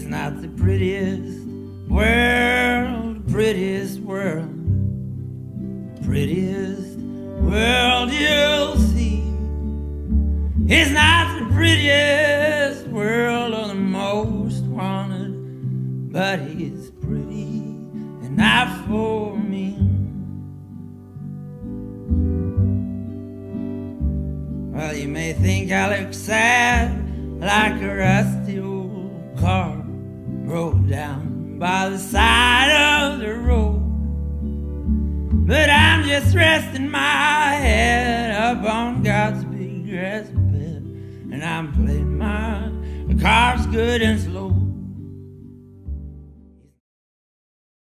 not the prettiest world, prettiest world, prettiest world you'll see. It's not the prettiest world or the most wanted, but it's pretty enough for me. Well, you may think I look sad, like a rusty old car broke down by the side of the road, but I'm just resting my head up on God's big grass bed, and I'm playing my cards good and slow.